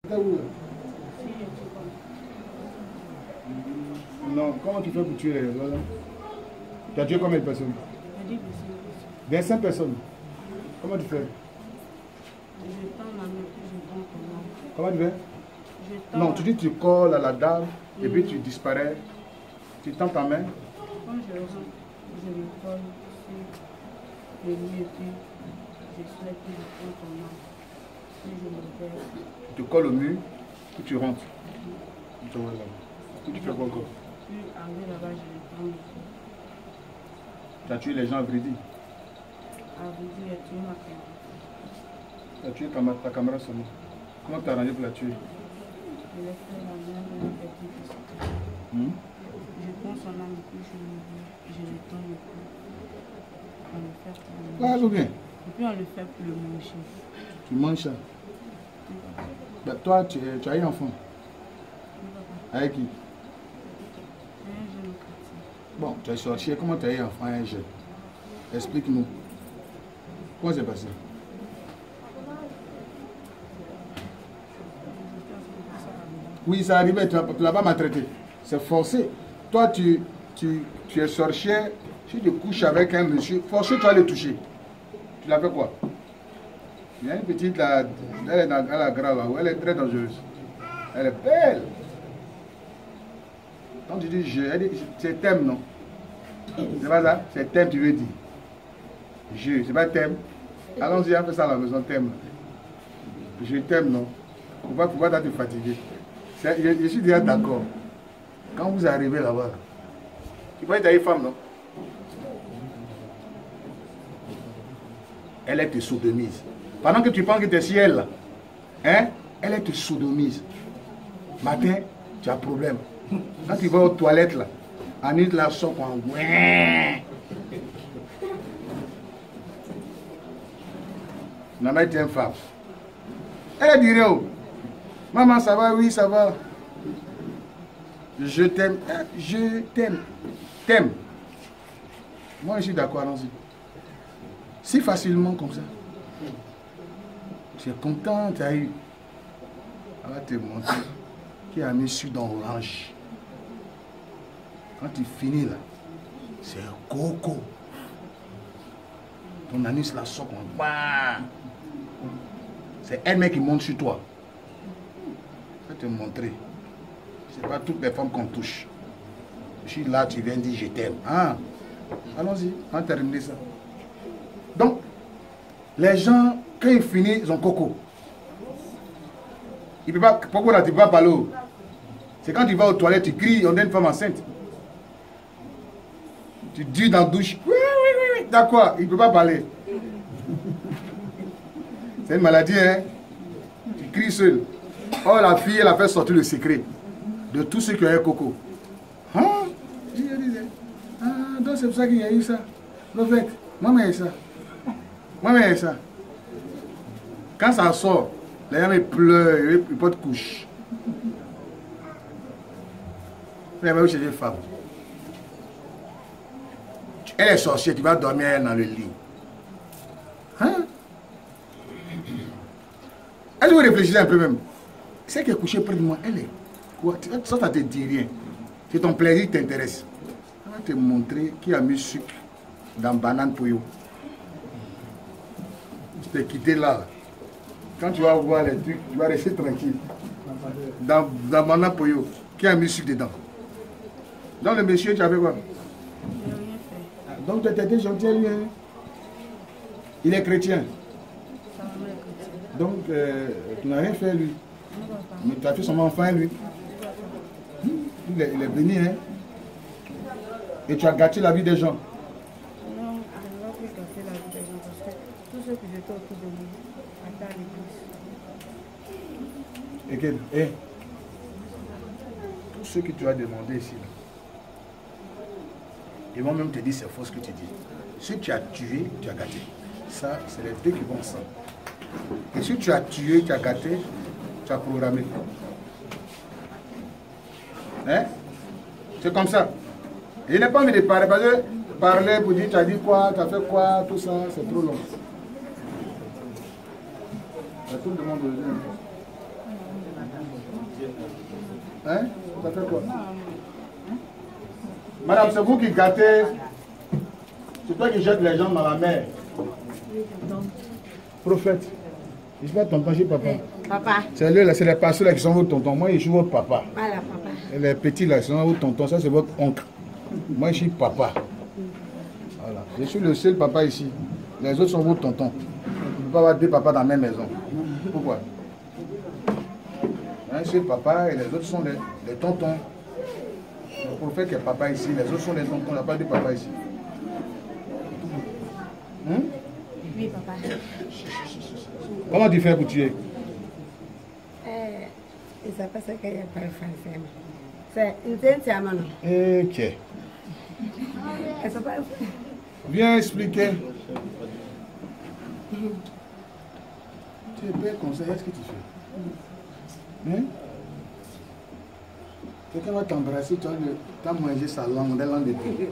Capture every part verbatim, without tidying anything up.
Non, comment tu fais pour tuer les gens? Tu as tué combien de personnes? vingt-cinq personnes. Comment tu fais? Comment tu fais? Non, tu dis tu colles à la dame et puis tu disparais. Tu tends ta main. Quand je rentre, je le colle sur le lit et puis je souhaite que je prends ton main. Puis je me verse. Tu colles au mur, puis tu rentres. Tu vois là. Puis tu fais quoi encore? Puis arrivé là-bas, je le prends. Tu as tué les gens à Vridi? À Vridi, il a tué ma caméra. Tu as tué ta caméra seulement. Comment tu as arrangé pour la tuer? Je l'ai fait la main de la petite. Hmm? Je prends son âme et puis je le dis, je le tends le cou. On le fait pour le manger. Ah, bien. Et puis on le fait pour le manger. Tu manges ça? Bah, toi, tu, tu as eu un enfant? Avec qui? Un jeune quartier. Bon, tu es sorti. Comment tu as eu un enfant, un jeune? Explique-nous. Comment c'est passé? Oui, ça arrivait, tu ne l'as pas maltraité. C'est forcé. Toi, tu, tu, tu es sorcier, si tu couches avec un monsieur, forcé, tu vas le toucher. Tu l'as fait quoi? Il y a une petite, là, elle est dans la grave, elle est très dangereuse. Elle est belle. Quand tu dis je, elle dit, c'est thème, non? C'est pas ça? C'est thème, tu veux dire. Je, c'est pas thème. Allons-y, on fait ça à la maison, thème. Je t'aime, non? Faut pas, faut pas te fatiguer. Je, je suis déjà d'accord. Quand vous arrivez là-bas, tu peux être une femme, non? Elle est te sodomise. Pendant que tu penses que tu es si elle, là, hein? Elle est te sodomise. Matin, tu as problème. Quand tu vas aux toilettes, là, en nuit, la sope en ouin. Maman est une femme. Elle dirait, oh, maman, ça va? Oui, ça va. Je t'aime. Je t'aime. T'aime. Moi, je suis d'accord, allons-y. Si facilement comme ça. Tu es content, tu as eu. Elle va te montrer qui a mis sur dans orange. Quand tu finis là, c'est un coco. Ton anus la sort en bas. C'est elle-même qui monte sur toi. Je vais te montrer. C'est pas toutes les femmes qu'on touche. Je suis là, tu viens dire je t'aime. Ah, allons-y, on va terminer ça. Donc, les gens, quand ils finissent, ils ont coco. Il peut pas, pourquoi là, tu ne peux pas parler? C'est quand tu vas aux toilettes, tu cries, on est une femme enceinte. Tu dis dans la douche, oui, oui, oui, oui, d'accord, il ne peut pas parler. C'est une maladie, hein? Tu cries seul. Oh, la fille, elle a fait sortir le secret de tous ceux qui ont un coco. Hein? Je disais, ah, donc c'est pour ça qu'il y a eu ça. Le fait, maman a eu ça. Maman a eu ça. Quand ça sort, les gens pleurent, ils ne peuvent pas te coucher. Elle va chez les femmes. Elle est sorcière, tu vas dormir dans le lit. Hein? Est-ce que vous réfléchissez un peu même? Celle qui est couchée près de moi, elle est quoi? Ça, ça te dit rien. C'est ton plaisir qui t'intéresse. Elle va te montrer qui a mis sucre dans banane poyo. Je t'ai quitté là. Quand tu vas voir les trucs, tu vas rester tranquille. Dans, dans banane poyo, qui a mis sucre dedans? Dans le monsieur, tu avais quoi? Donc tu étais gentil, lui. Hein? Il est chrétien. Donc euh, tu n'as rien fait, lui. Mais tu as fait son enfant, lui. Il est, il est béni, hein? Et tu as gâté la vie des gens. Non, je n'ai pas pu gâter la vie des gens parce que tous ceux qui étaient autour de moi étaient à l'église. Et que, eh, tous ceux que tu as demandé ici, là, ils vont même te dire c'est faux ce que tu dis. Si tu as tué, tu as gâté. Ça, c'est les deux qui vont ensemble. Et si tu as tué, tu as gâté, tu as programmé. Hein? C'est comme ça. Il n'est pas envie de parler, parce que parler pour dire tu as dit quoi, tu as fait quoi, tout ça, c'est trop long. Tout le monde Hein? Ça fait quoi? Madame, c'est vous qui gâtez. C'est toi qui jettes les gens dans la mer. Prophète. Je suis pas tonton, je suis papa. Papa. C'est lui, c'est les pasteurs là qui sont votre tonton. Moi, je suis votre papa. Voilà, papa. Et les petits là, sont votre tonton. Ça, c'est votre oncle. Moi, je suis papa. Voilà. Je suis le seul papa ici. Les autres sont vos tontons. On ne peut pas avoir deux papas dans la même maison. Pourquoi? Un seul papa et les autres sont les, les tontons. Le prophète est papa ici, les autres sont les tontons. Il n'y a pas de papa ici. Hum? Oui, papa. Comment tu fais pour tuer? Euh, il s'appelle ce qu'il y a par le français. C'est une tente à manon. Ok. Viens expliquer. Tu es belle comme ça, qu'est-ce que tu fais? Hein? Quelqu'un va t'embrasser, tu as mangé sa langue, des langues de bœuf.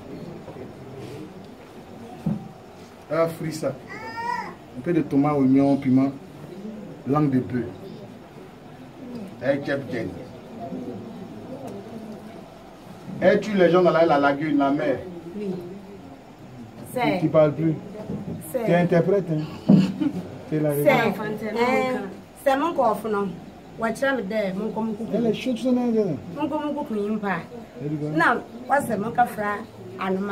Ah, frit ça. Un peu de tomate, oignon, piment, langue de bœuf. Et capitaine. Et tu les gens dans la, la lagune, la mer. Oui. Tu ne parles plus. Tu es interprète. Hein? C'est la réalité. C'est mon coffre, non? Elle est chaude, ça n'est pas. Mon comme beaucoup de pas. Non, what's the mocha fra? Anima.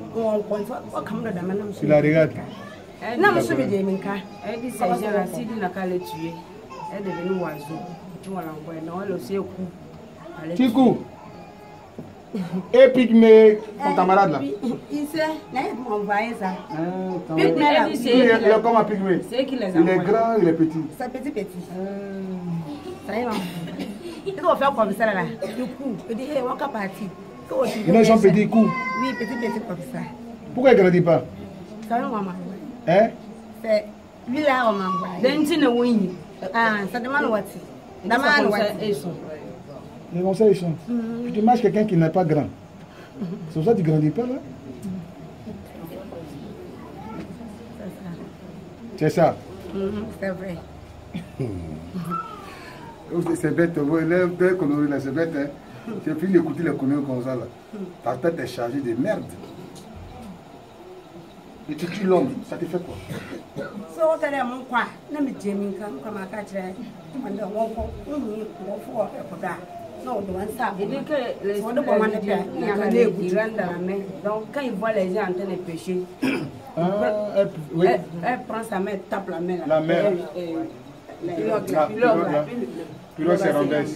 Tu la regardes. Non, monsieur le Déminka. Elle dit c'est général, si tu n'as qu'à le tuer, elle est devenue oiseau. Tu vas l'envoyer, non, elle aussi au cou. Tikou. Et Pygmée, comme ta malade là. Il sait, on va ça. Pygmée, elle dit c'est. Il est comme un Pygmée. C'est qui les a. Il est grand, il est petit. C'est petit, petit. Ça y est, il doit faire comme ça là. Du coup, il dit, on va partir. Il a son petit cou. Oui, petit, petit comme ça. Pourquoi il ne grandit pas? Ça y est, on m'a Hein? C'est lui là, on m'a envoyé. Dentine Winnie. Ah, ça demande what? Demande what? Les conseils sont. Tu images quelqu'un qui n'est pas grand. C'est pour ça que tu ne grandis pas là? C'est ça. C'est vrai. C'est bête, les conneries là, c'est bête. Tu as fini d'écouter les conneries comme ça là. Ta tête est chargée de merde. Et tu tues l'homme, ça te fait quoi? So what are mon quoi? Ne me Jamie comme à quatre heures. On doit voir pour faire. Non, on doit savoir. Il dit que les gens ne rentrent dans la main. Donc quand ils voient les gens en train de pêcher, elle prend sa main, tape la main. La main. La pilote se renverse.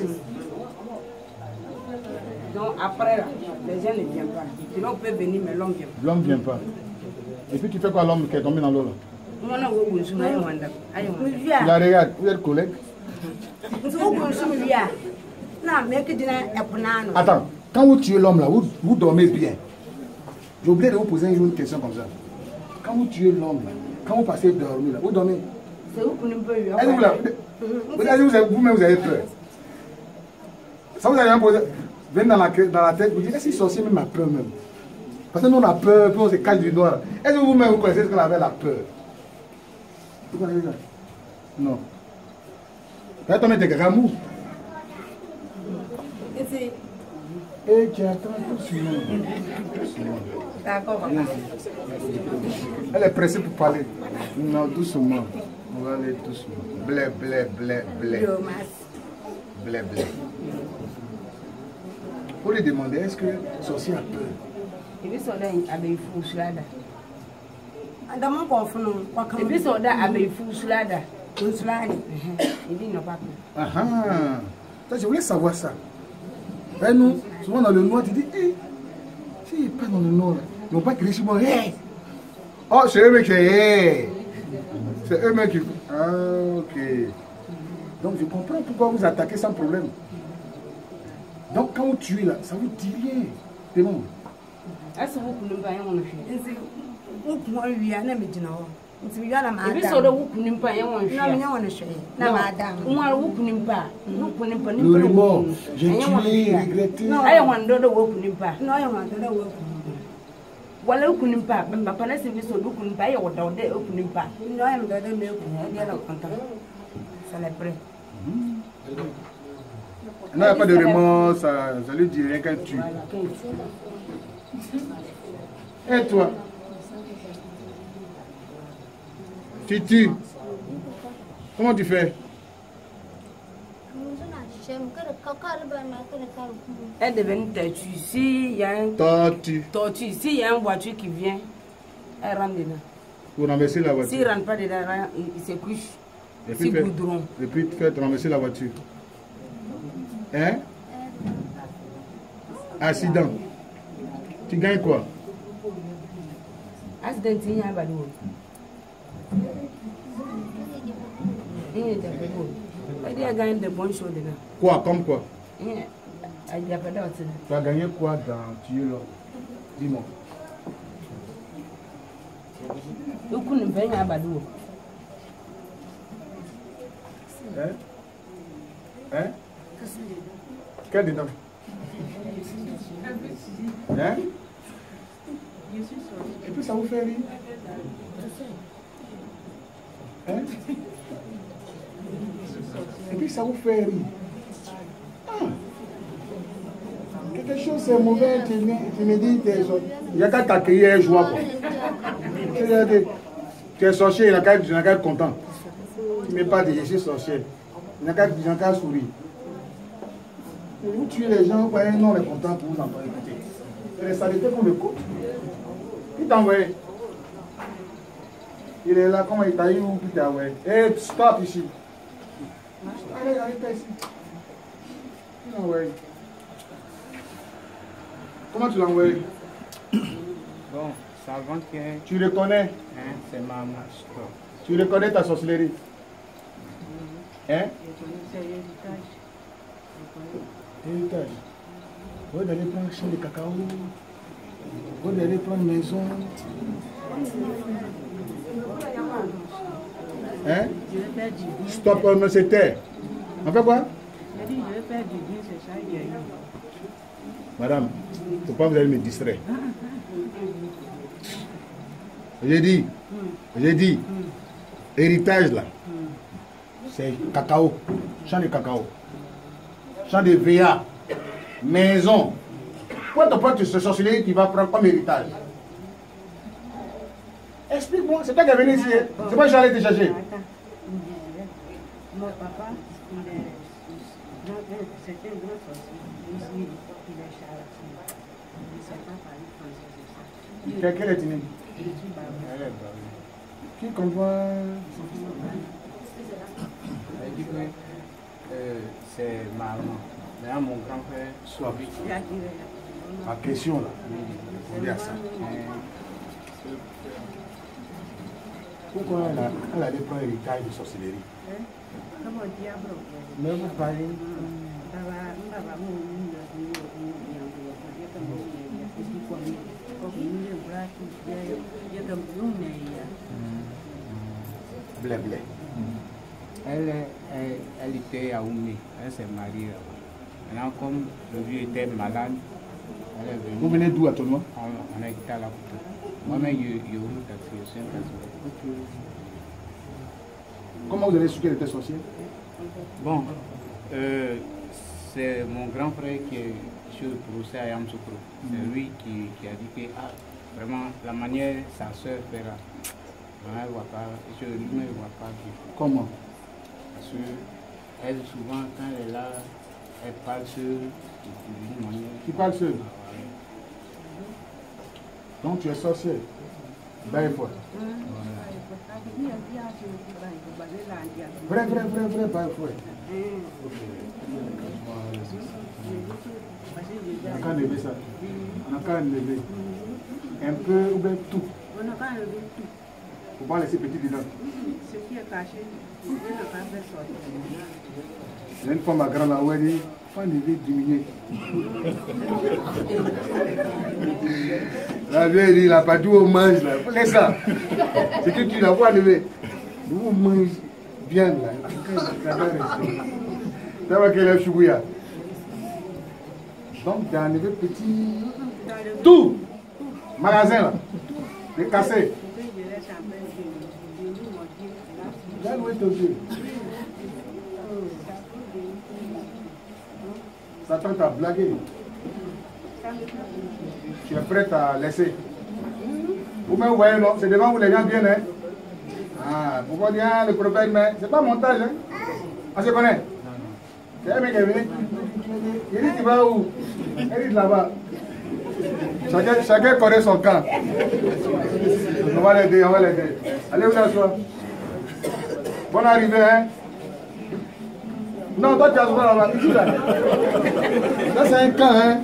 Donc après, les gens ne viennent pas. L'homme peut venir, mais l'homme ne vient pas. L'homme ne vient pas. Et puis tu fais quoi l'homme qui est tombé dans l'eau là? Tu la regardes, vous êtes collègues? Attends, quand vous tuez l'homme là, vous, vous dormez bien. J'ai oublié de vous poser une question comme ça. Quand vous tuez l'homme là, quand vous passez dormir là, vous dormez? C'est vous qui ne pouvez pas. Vous-même vous avez peur. Ça vous avez un posé, venez dans la, dans la tête, vous dites, est-ce que les sorciers même a peur même? Parce que nous on a peur, puis on se cache du noir. Est-ce que vous-même vous connaissez ce qu'on appelle la peur? Vous connaissez ça? Non. Peut-être qu'on était gamou. Et tu attends doucement. D'accord. Elle est pressée pour parler. Non, doucement. On va aller doucement. Blé, blé, blé, blé. Blé, blé. Pour lui demander, est-ce que le sorcier a peur? Et puis, soda abeille fou sulada. Dans mon coffre, non. Et puis, soda abeille fou sulada. Un sulada. Il dit non pas. Ah ah. Je voulais savoir ça. Et nous, souvent dans le noir, tu dis, hé, si il pas dans le noir, ils n'ont pas crié sur moi, hé. Oh, c'est eux qui hé. C'est eux qui. Ah, ok. Donc je comprends pourquoi vous attaquez sans problème. Donc quand vous tuez là, ça vous dit rien. C'est bon. Est-ce que vous pouvez pas y aller? Vous pouvez lui aller, mais tu n'as et puis ça vous pouvez pas y aller. Non, non, madame. Moi, vous pouvez pas. Vous pouvez pas. Le remords, j'ai tué, regretté. Non, il y a un dodo, vous pouvez pas. Non, il y a un dodo, vous voilà, vous pouvez pas. Mais pas laisser vous sur vous pouvez pas. Il y a un dodo, vous pouvez pas. Non, il y a un dodo, mais vous pouvez pas. Ça l'est prêt. il n'y a pas de remords, ça, ça lui dit rien qu'elle tue. Voilà, qu'elle tue. Et toi? Tu tues. Comment tu fais? Elle devient têtue. S'il y a un Tortue. tortue, s'il y a une voiture qui vient, elle rentre dedans. Vous renversez la voiture. S'il ne rentre pas dedans, il, il se couche. Et puis, C'est goudron. et puis tu fais renverser la voiture. Hein? Accident. Tu gagnes quoi? Accident, il y a un ballon. Il y a des ballons. Il y a gagné de bonnes choses dedans. Quoi? Comme quoi? Il y a pas d'autre. Tu as gagné quoi dans tuer là? Dis-moi. Le coup ne fait un ballon. Hein? Hein? Quel dedans? Hein? Et puis ça vous fait rire? Hein? Et puis ça vous fait rire? Ah. Quelque chose c'est mauvais, tu me, tu me dis, il n'y a qu'à t'accueillir et joie. Tu es sorcier, il n'y a qu'à être content. Tu ne mets pas de je suis sorcier. Il n'y a qu'à sourire. Vous tuez les gens, vous voyez, non, on est content pour vous entendre écouter. C'est les saletés qu'on écoute. Qui t'a envoyé? Il est là, comment il t'a eu ou qui t'a envoyé? Hé, stop ici. Allez, allez, pas ici. Qui l'a envoyé? Comment tu l'as envoyé? Bon, ça va que... Tu le connais? Hein, c'est ma marche. Tu reconnais ta sorcellerie? Hein? C'est l'héritage. Héritage. Vous allez prendre champ de cacao. Vous allez prendre maison. Hein? Je vais faire du bien. Stop, mais c'est terre. On fait quoi? Je dis, je vais faire du bien, c'est ça, il y a eu. Madame, il ne faut pas vous allez me distraire. J'ai dit, j'ai dit, héritage là, c'est cacao, champ de cacao, champ de V A, maison. Pourquoi tu prends ce sorcellerie qui va prendre comme héritage? Explique-moi, c'est toi qui es venu ici, c'est moi qui j'allais te chercher. Mon papa, il est, c'est un grand sorcier. Il est charlatan. Il ne sait pas parler français, c'est ça. Quelle est ton nom? Je suis barbare. Qui comprend? Elle dit que euh, c'est maman. Maintenant, mon grand frère soit vite. Il a tiré là. Ma question là, répondez à ça. Pourquoi elle a, elle a des prendre héritage de sorcellerie? Comment diable? Mais vous parlez. Blé, blé. Elle, elle, elle était à Oumé, elle s'est mariée là-bas. Maintenant, comme le vieux était malade, elle est venue. Vous venez d'où actuellement? On, on a été à la photo. Moi-même, je je roule taxi, je suis un taxi. Comment vous avez su qu'elle était sorcière? Bon, euh, c'est mon grand frère qui est sur le procès à Yamsoukro. C'est lui qui, qui a dit que ah, vraiment la manière sa soeur fait là, elle ne voit pas, je lui-même ne voit pas du tout. Comment? Parce qu'elle, souvent, quand elle est là, elle parle seule, d'une manière. Tu parles seul? Donc tu es sorcière? Ben, fois. Vrai, vrai, vrai, vrai, ben, fois. On a qu'à lever ça. On a qu'à lever. Un peu ou bien tout. On n'a pas enlevé tout. Faut pas laisser petit dedans. Ce qui est caché, on n'a pas fait sortir. Il y a une femme à grande là où elle dit, faut enlever, diminuer. La vieille dit, la pas tout on mange là. Laisse ça. C'est que tu la vois enlever. Nous on mange bien là. Ça va qu'elle est choubouya. Donc tu as enlevé petit. Tout. Magasin là. Les cassés. Là où est ton Dieu? Satan t'a blagué. Tu es prête à laisser. Vous me voyez, non? C'est devant vous les gens viennent. Hein? Ah, pourquoi dire le prophète, mais c'est pas montage. Hein? On se connaît? C'est un mec qui est venu. Il dit, tu vas où? Il dit là-bas. Chacun, chacun connaît son camp. On va l'aider, on va l'aider. Allez vous asseoir. Bonne arrivée, hein? Non, toi tu as souvent là-bas. Ici là. Ça c'est un camp, hein?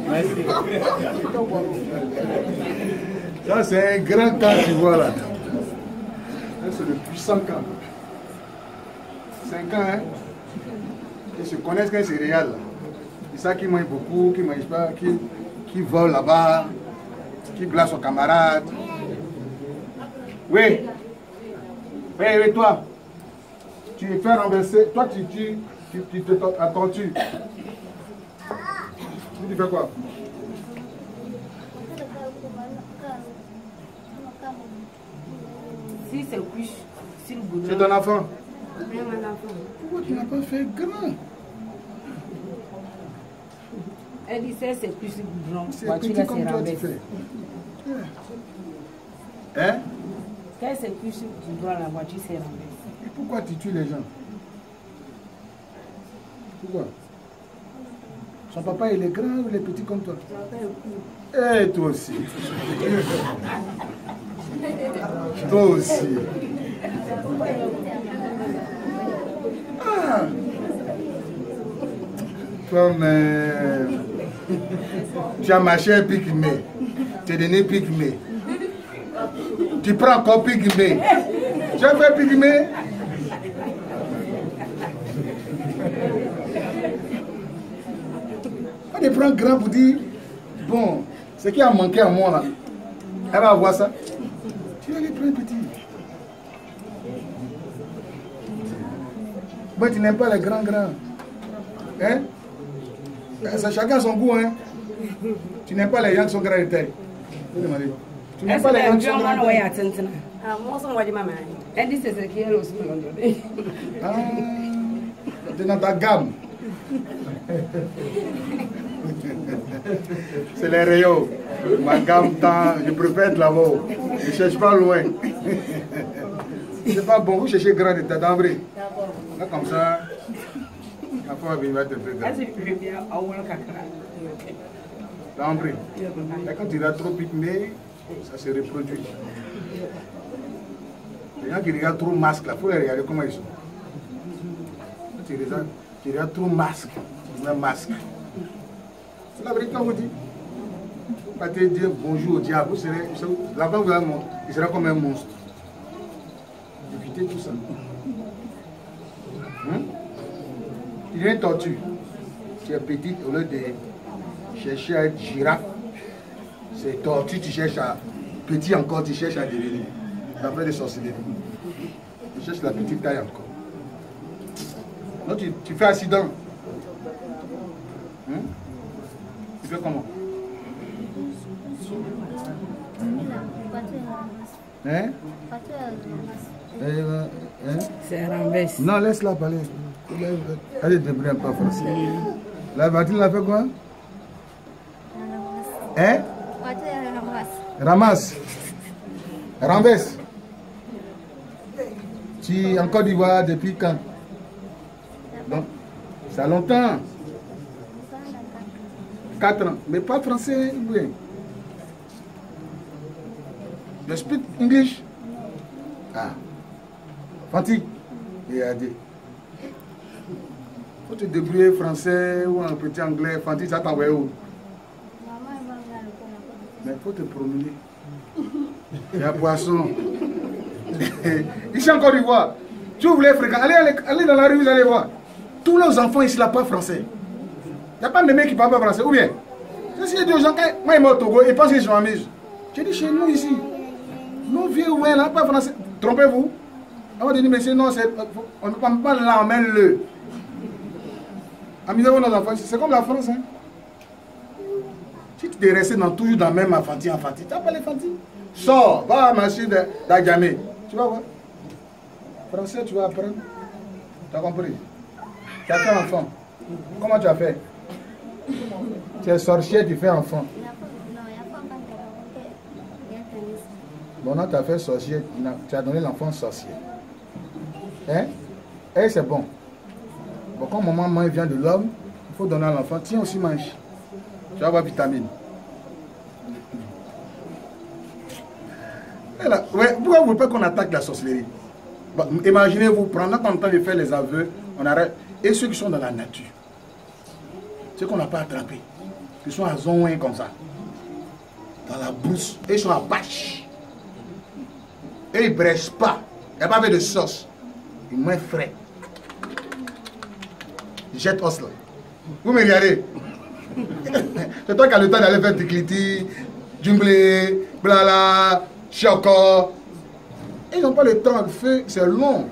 Ça c'est un grand camp, tu vois là. Ça c'est le puissant camp. C'est un camp, hein? Ils se connaissent quand c'est réel. C'est ça qui mange beaucoup, qui ne mange pas, qui, qui vole là-bas, qui glace son camarade. Oui. Oui, oui, toi. Tu fais renverser. Toi, tu, tu, tu, tu te tortues. Tu fais quoi? Si c'est couche, si le goudron. C'est ton enfant. Même un enfant. Pourquoi tu n'as pas fait grand? Elle dit c'est couche, le goudron. C'est petit comme toi tu fais. Hein? Quand c'est couche, le goudron, la voiture s'est renversée. Et pourquoi tu tues les gens? Pourquoi? Son papa il est grand ou il est petit comme toi? Eh, toi aussi. Toi aussi. Ah. Comme euh, tu as marché un pygmée. Tu es donné pygmée. Tu prends encore pygmée. Tu as fait pygmée. On les prend grand pour dire, bon, ce qui a manqué à moi là, elle va avoir ça. Tu vas les prendre petit. Moi, tu n'aimes pas les grands grands. Hein? C'est chacun son goût, hein? Tu n'aimes pas les gens qui sont grands de taille. Tu n'aimes pas les gens qui sont grands de taille. Elle dit c'est ce qui est aussi. Ah, tu es dans ta gamme. C'est les rayons. Ma gamme tant, je préfère être là-bas. Je ne cherche pas loin. C'est pas bon, vous cherchez grand de ta d'embrée. Là comme ça, la fois il va te faire grand. D'embrée. Et quand il a trop pygmée, ça se reproduit. Les gens qui regardent trop masque, il faut les regarder comment ils sont. Quand tu regardes, tu regardes trop masque, un masque. C'est la vérité qu'on vous dit. Pas te dire bonjour au diable, vous serez, là-bas vous allez monter, il sera comme un monstre. Évitez tout ça. Hum? Il y a une tortue qui est petite, au lieu de chercher à être girafe, c'est tortue, tu cherches à petit encore, tu cherches à devenir. Ça fait des sorcelleries. Tu cherches la petite taille encore. Donc tu, tu fais accident. Hum? Tu fais comment? Hein? Hein? C'est renversé. Non, laisse-la parler. Elle est débrouillée un peu français. La voiture, elle a fait quoi? Hein? Ramasse. Renverse. Tu es en Côte d'Ivoire depuis quand? Donc, ça a longtemps. Quatre ans. Mais pas français, oui. You speak English? Ah. Fanti. Et A D. Faut te débrouiller français ou un petit anglais. Fanti, ça t'envoie où? Mais il faut te promener. Il y a poisson. Ici en Côte d'Ivoire, tu voulais fréquenter, allez, allez, allez dans la rue, vous allez voir. Tous les enfants ici ne parlent pas français. Il n'y a pas de mecs qui ne parlent pas français. Ou bien, si il y a des gens, quand moi ils sont au Togo, ils pensent qu'ils sont amis. J'ai dit chez nous ici, nous vieux, ouais, là, pas français. Trompez-vous. On va dire, mais non, on ne parle pas là, emmène-le. Amusez-vous nos enfants, c'est comme la France. Hein. Si tu es resté dans, toujours dans le même enfanti, enfanti, tu n'as pas l'enfanti. Sors, va à la machine d'Adjamé. Tu vas voir. Français, tu vas apprendre. Tu as compris? Tu as fait enfant. Comment tu as fait? Tu es sorcier, tu fais enfant. Bon, non, tu as fait sorcier, tu as donné l'enfant sorcier. Hein? Et c'est bon. Bon, quand maman vient de l'homme, il faut donner à l'enfant. Tiens aussi, mange. Tu vas avoir vitamine. Là, ouais, pourquoi vous voulez pas qu'on attaque la sorcellerie? Bon, imaginez-vous, pendant qu'on est en train de faire les aveux, on arrête. Et ceux qui sont dans la nature, ceux qu'on n'a pas attrapés, qui sont à zonouin comme ça, dans la brousse, et ils sont à bâche. Et ils ne brèchent pas. Il n'y a pas de sauce. Ils moins frais. Ils jettent os là. Vous me regardez. C'est toi qui as le temps d'aller faire du cliti, djunglé, blala, choco. Ils n'ont pas le temps de faire, c'est long.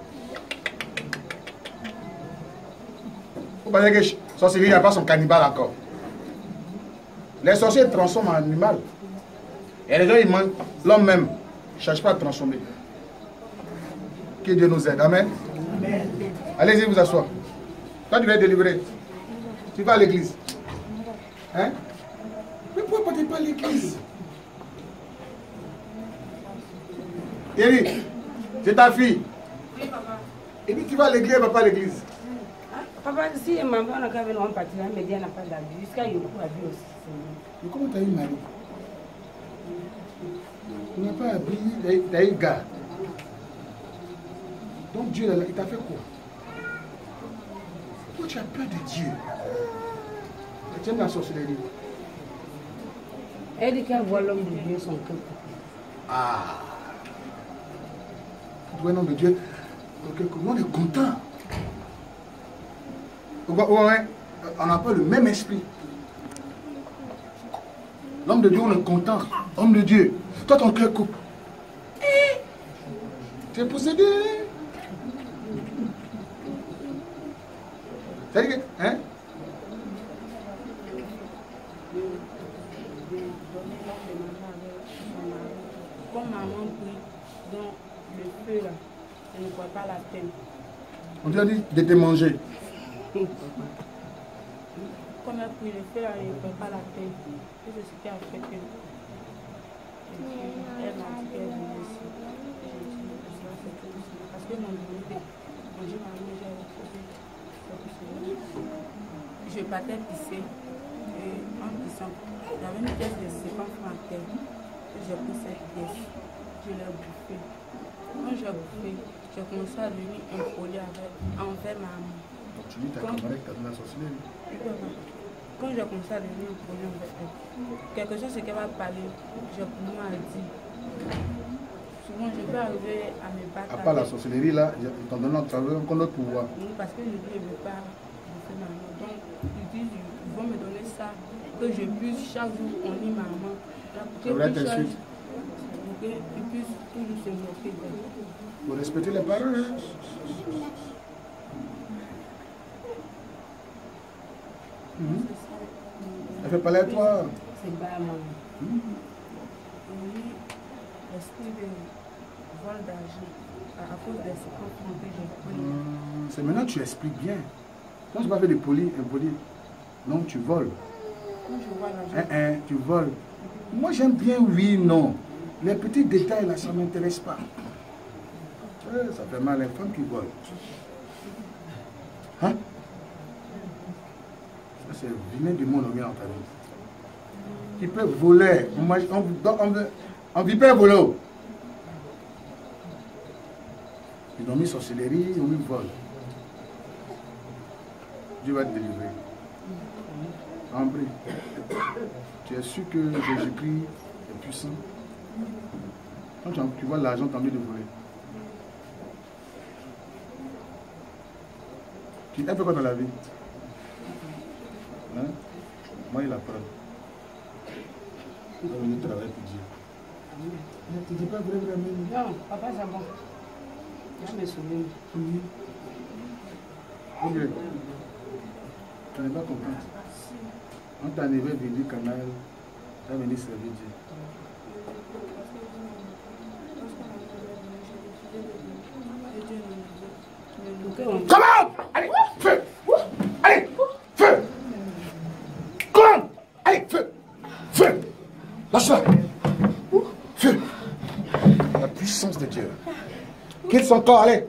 Vous pensez que sorcellerie n'a pas son cannibale encore. Les sorciers transforment en animal. Et les gens, ils mangent l'homme même. Ne cherche pas à transformer. Que Dieu nous aide. Amen. Amen. Allez-y vous asseoir. Toi, tu vas être délivré. Tu vas à l'église. Hein? Mais pourquoi tu pas à l'église? Eric, c'est ta fille. Oui, papa. Et puis tu vas à l'église, elle va pas à l'église. Hein? Papa, si maman on a qu'à venir en partie, elle me dit elle n'a pas d'habit. Jusqu'à Yoko a vu aussi. Mais comment tu as eu mari? Tu n'as pas habillé, tu as eu gars. Donc Dieu, il t'a fait quoi? Pourquoi tu as peur de Dieu? Tu aimes la sorcellerie? Elle dit qu'elle voit l'homme de Dieu son cœur. Ah! Tu vois l'homme de Dieu? On est content. On n'a pas le même esprit. L'homme de Dieu, on est content. Homme de Dieu. Toi, ton cœur coupe. Tu es possédé. C'est-à-dire que, hein? Comme maman prie dans le feu là, elle ne voit pas la peine. On t'a dit de te manger. Comme elle prie le feu là, elle ne voit pas la peine. Et c'est ce qui a fait que elle m'a dit qu'elle venait ici. Parce que mon Dieu, mon Dieu m'a mis, j'ai retrouvé. Je partais pisser. Et en pissant, j'avais une pièce de cinquante francs à terre. J'ai pris cette pièce. Je l'ai bouffée. Quand j'ai bouffé, j'ai commencé à devenir impoli envers ma maman. Donc tu dis ta camarade qui t'a donné la sorcellerie. Quand j'ai commencé à devenir impoli envers elle, quelque chose qu'elle va parler, j'ai commencé à dire. Souvent, je peux arriver à me battre. À part la sorcellerie, là, ils t'ont donné un travail, encore notre pouvoir. Oui, parce que je ne veux pas bouffer ma maman. Donc, ils disent, ils vont me donner ça, que je puisse chaque jour on lit ma maman. C'est vrai, t'insultes. Ils puissent toujours se moquer d'elle. Vous respectez les paroles, hein? Mmh. Elle fait parler à toi. C'est pas maman. Oui, l'esprit de vol d'argent à cause des cinquante francs que j'ai pris. Mmh. C'est maintenant que tu expliques bien. Quand je ne pas fait de poli, impoli. Non, tu voles. Quand je vois l'argent. Hein, hein, tu voles. Moi, j'aime bien oui, non. Les petits détails, là, ça ne m'intéresse pas. Ouais, ça fait mal les femmes qui volent. Hein? Ça, c'est vilain du monde, on vient en ta vie. Qui peut voler. On ne vit pas voler. Ils ont mis sorcellerie, ils ont mis vol. Dieu va te délivrer. En prie. Tu es sûr que Jésus-Christ est puissant? Quand tu vois l'argent, tu as envie de voler. Tu es un peu quoi dans la vie? Hein? Moi, il a peur. Il va venir travailler pour Dieu. Ne te dis pas vrai, vraiment. Non, papa, c'est bon. Je me souviens. Oui. Ok. Tu n'es pas contente. On t'a enlevé du canal, tu as venu servir Dieu. Come on! Allez, feu! Allez, feu! Lâche-la. Feu. La puissance de Dieu. Quitte son corps, allez.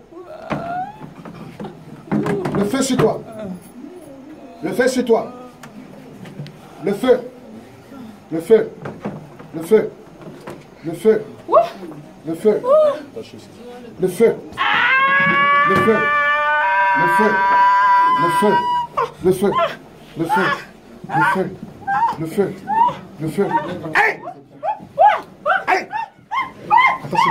Le feu sur toi. Le feu sur toi. Le feu. Le feu. Le feu. Le feu. Le feu. Le feu. Le feu. Le feu. Le feu. Le feu. Le feu. Le feu. Le feu. Le feu. Allez! Allez! Attention.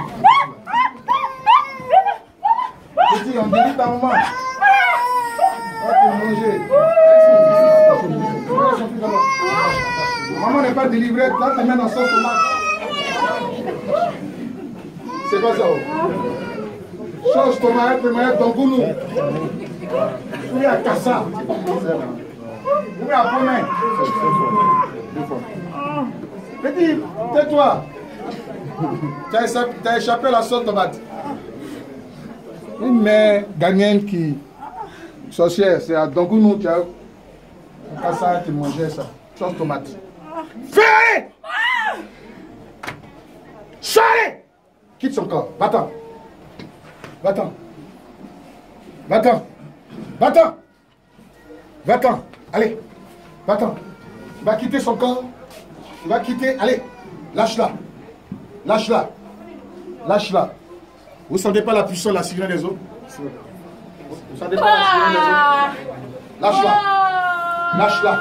Petit, on délivre ta maman. On va te manger. Maman n'est pas délivrée. Là, tu mets dans son tomate. C'est quoi ça? Change tomate, tomate, ton goût. Vous voulez à Kassa. Vous voulez à Pomme. Petit, tais-toi. Tu as échappé la sauce tomate. Une mère gagnante qui, sorcière, c'est à Dongounou, tu as Kassa, tu mangeais ça. Sauce tomate. Fais! Charlie! Quitte son corps. Va-t'en. Va-t'en. Va-t'en. Va-t'en. Va-t'en. Allez. Va-t'en. Va quitter son corps. Va quitter. Allez. Lâche-la. Lâche-la. Lâche-la. Vous ne sentez pas la puissance de la cigarette des autres? Vous ne sentez pas la cigarette des autres? Lâche-la. Lâche-la.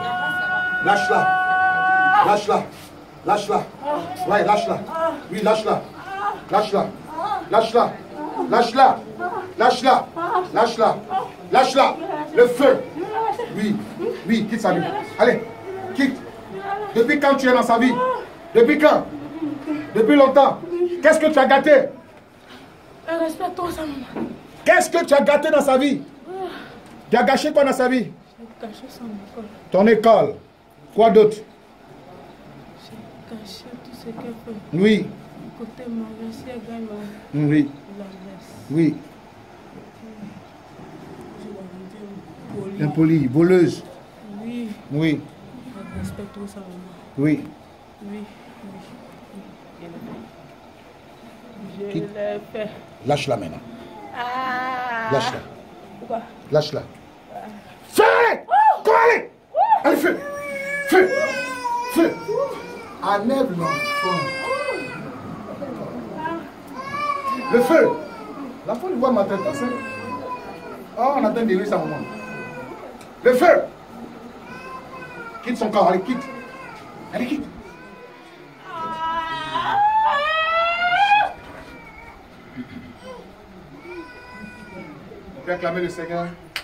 Lâche-la. Lâche-la. Lâche-la. Ouais, lâche-la. Oui, lâche-la. Lâche-la. Lâche-la. Lâche-la. Lâche-la. Lâche-la. Lâche-la. Le feu. Oui. Oui, quitte sa vie. Allez, quitte. Depuis quand tu es dans sa vie? Depuis quand? Depuis longtemps. Qu'est-ce que tu as gâté? Respecte-toi, ça, maman. Qu'est-ce que tu as gâté dans sa vie? Tu as gâché quoi dans sa vie? J'ai gâché son école. Ton école. Quoi d'autre? J'ai gâché tout ce qu'elle fait. Oui. Côté mariage, si elle gagne, Oui. la laisse. Oui. Je vais dire Impolie, voleuse. oui. Oui. Respecte-toi, ça, maman. Oui. Oui, oui. Je l'ai fait. Lâche-la maintenant. Ah. Lâche-la. Pourquoi? Lâche-la. Feu! Comment aller? Allez, feu! Feu! Feu! Enlève l'enfant. Le feu! L'enfant lui voit ma tête passer. Oh, on attend de lui sa maman. Le feu! Quitte son corps, allez, quitte. Allez, quitte. On peut acclamer le Seigneur.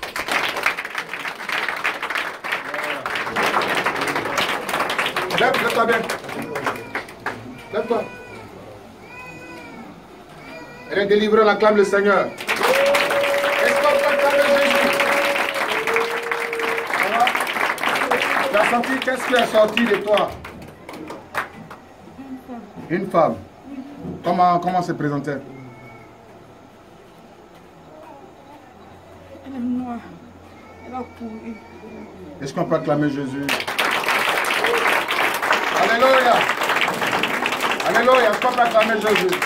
Lève, lève-toi bien. Lève-toi. Elle est délivrée, on acclame le Seigneur. Est-ce qu'on peut acclamer Jésus? Tu as senti qu'est-ce qui est sorti de toi? Une femme. Comment, comment se présentait? Elle est noire. Elle a couru. Est-ce qu'on peut acclamer Jésus? Alléluia. Alléluia. Est-ce qu'on peut acclamer Jésus?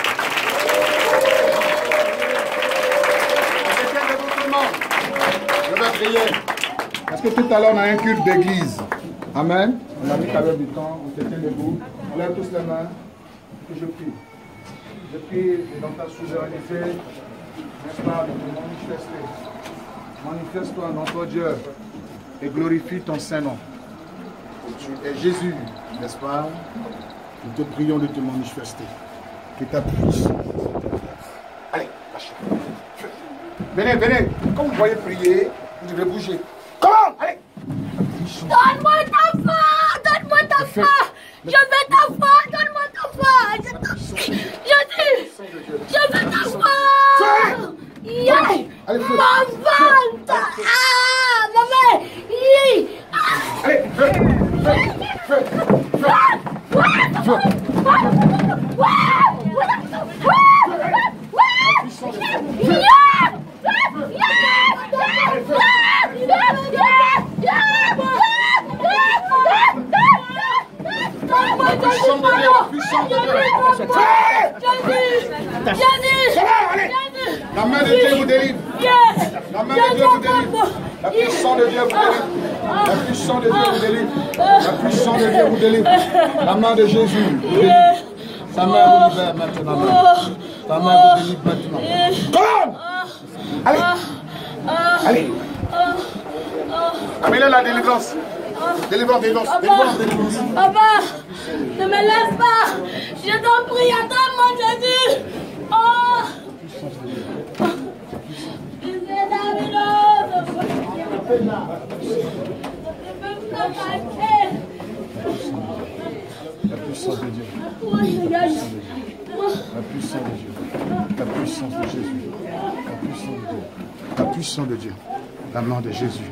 Je vais prier. Parce que tout à l'heure, on a un culte d'église. Amen. On a mis qu'avec du temps. On se tient debout. On lève tous les mains. Que je prie. Je prie dans ta souveraineté, n'est-ce pas, de te manifester. Manifeste-toi dans ton Dieu et glorifie ton Saint-Nom. Tu es Jésus, n'est-ce pas? Nous te prions de te manifester. Que ta puissance. Allez, lâchez. Venez, venez. Quand vous voyez prier, vous devez bouger. Comment? Allez. Donne-moi ta foi! Donne-moi ta foi! Je veux ta foi! Donne-moi ta foi! Jésus! Je veux ta foi! Yeah! Allez, feu. Ma vente! Ah! Maman! Hi! Allez, feu! Feu! Feu! Feu! de Dieu, la puissance de Dieu. La main de Dieu vous délivre. La main de Dieu vous délivre. La puissance de Dieu vous délivre. La puissance de Dieu vous délivre. La puissance de Dieu vous délivre. La main de Jésus vous délivre. Sa main vous libère maintenant. Sa main vous délivre maintenant. Come! Allez! Allez! Amenez la délivrance. Délivrance, délivrance, délivrance, délivrance. Papa, ne me laisse pas. Je t'en prie, attends-moi, Jésus. Oh! Je suis Davidos. Je peux me cacher. La puissance de Dieu. La puissance de Dieu. La puissance de Jésus. La puissance de Dieu. La puissance de Dieu. La main de Jésus.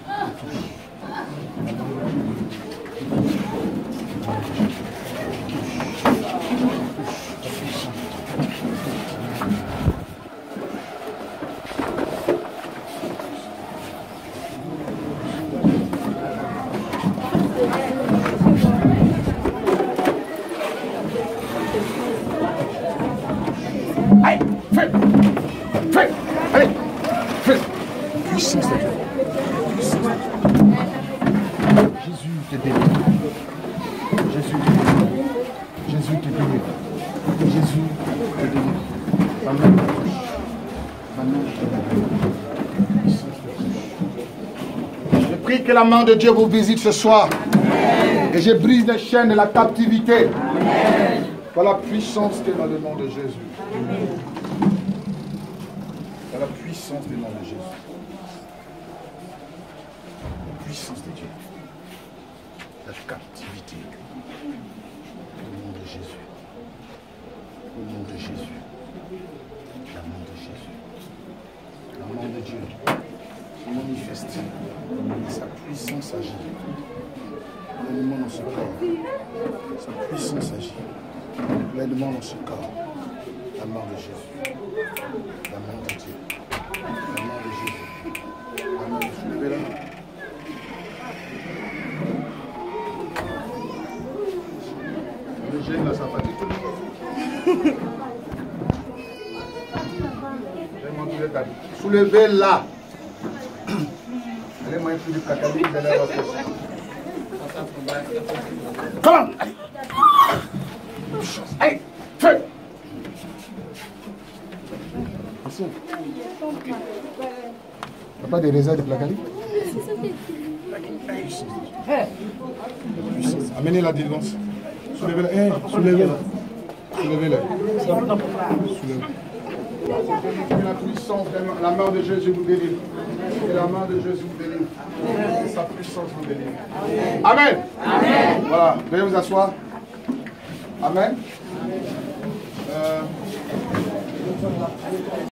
Allez, fais, fais, allez, fais. Puissance de Dieu. Puissance de Dieu. Jésus te délivre. Jésus te délivre. Jésus te délivre. Jésus te délivre. La main te touche. La main te délivre. Puissance de Dieu. Je prie que la main de Dieu vous visite ce soir. Et je brise les chaînes de la captivité. Par la puissance qui est dans le nom de Jésus. Par la puissance du nom de Jésus. La puissance de Dieu. La captivité. Au nom de Jésus. Au nom de Jésus. La main de Jésus. La main de Dieu. Manifeste. Sa puissance agit. Pleinement dans ce corps. Sa puissance agit. Pleinement dans ce corps. La main de Jésus. La main de Dieu. La main de Jésus. La main de Jésus. Levez-la. Le gène là, ça fatigue tout le monde. Soulevez-la. Allez, moi, il faut du cacao, vous allez avoir fait. Comment? Allez, feu! T'as pas des raisins de placali? Amenez la délivrance. Soulevez-la. Hey, soulevez-la. Soulevez-la. Soulevez-la. La puissance, la main de Jésus vous délivre. Et la main de Jésus vous délivre. Et sa puissance vous délivre. Amen. Amen. Voilà, veuillez vous asseoir. Amen. Euh...